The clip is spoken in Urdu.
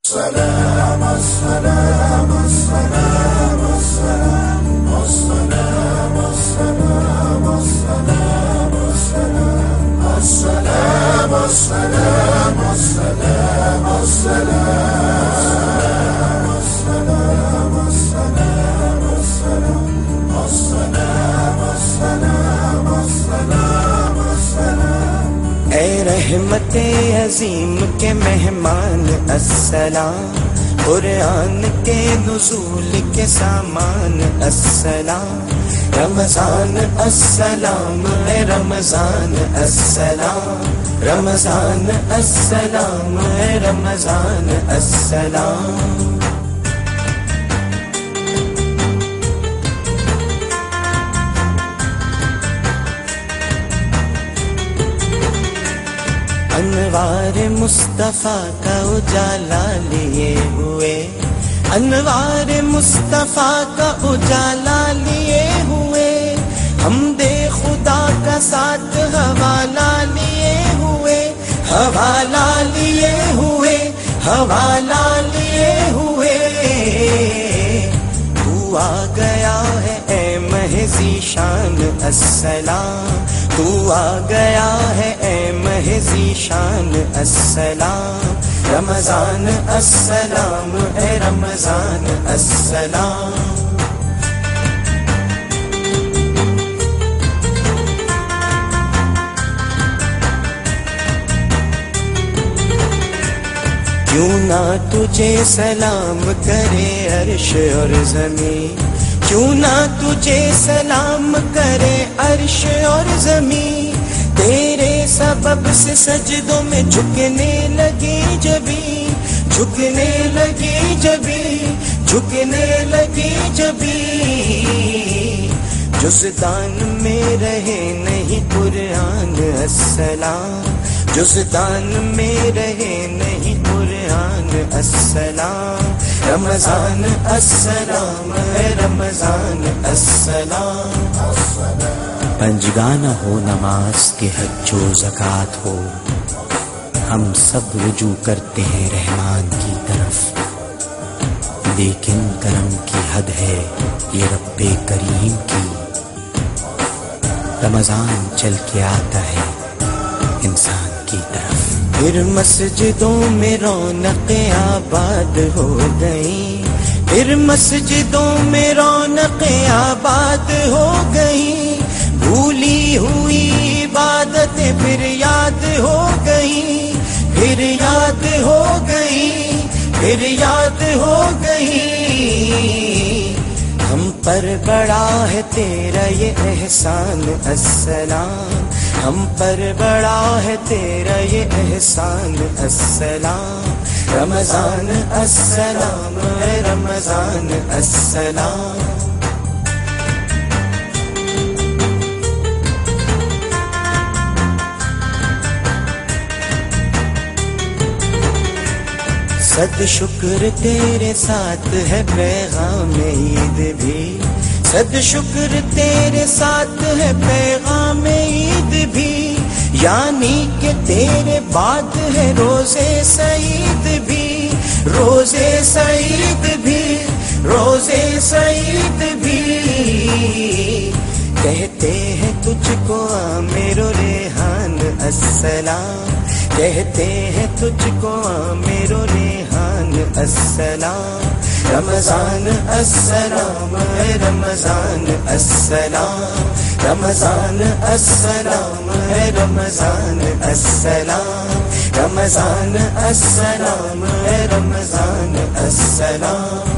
السلام السلام السلام السلام السلام السلام السلام السلام السلام السلام السلام السلام السلام السلام السلام السلام السلام اے رحمت عظیم کے مہمان السلام، قرآن کے نزول کے سامان السلام، رمضان السلام اے رمضان السلام، رمضان السلام اے رمضان السلام۔ انوار مصطفیٰ کا اجالا لیے ہوئے، انوار مصطفیٰ کا اجالا لیے ہوئے، حمد خدا کا ساتھ حوالہ لیے ہوئے، حوالہ لیے ہوئے، حوالہ لیے ہوئے۔ تو آ گیا ہے اے مہذی شان السلام، تو آ گیا ہے اے مہذی شان السلام، رمضان السلام اے رمضان السلام۔ کیوں نہ تجھے سلام کرے عرش اور زمین، کیوں نہ تجھے سلام کرے عرش اور زمین، تیرے سبب سے سجدوں میں جھکنے لگی جبیں، جھکنے لگی جبیں، جھکنے لگی جبیں۔ جزدان میں رہے نہیں قرآن السلام، جزدان میں رہے نہیں قرآن السلام، رمضان السلام اے رمضان السلام۔ پنجگانہ ہو نماز کے حج و زکوٰۃ ہو، ہم سب رجوع کرتے ہیں رحمان کی طرف، لیکن کرم کی حد ہے یہ رب کریم کی، رمضان چل کے آتا ہے انسان کی طرف۔ پھر مسجدوں میں رونق آباد ہو گئی، پھر مسجدوں میں رونق آباد ہو گئی، بھولی ہوئی عبادتیں پھر یاد ہو گئی، پھر یاد ہو گئی، پھر یاد ہو گئی۔ ہم پر بڑا ہے تیرا یہ احسان السلام، ہم پر بڑا ہے تیرا یہ احسان السلام، رمضان السلام اے رمضان السلام۔ صد شکر تیرے ساتھ ہے پیغام عید بھی، صد شکر تیرے ساتھ ہے پیغام عید بھی، یعنی کہ تیرے بعد ہے روزے سعید بھی، روزے سعید بھی، روزے سعید بھی۔ کہتے ہیں تجھ کو عامر و ریحان السلام، کہتے ہیں تجھ کو عامر و ریحان السلام، رمضان السلام اے رمضان السلام، رمضان السلام اے رمضان السلام، رمضان السلام اے رمضان السلام۔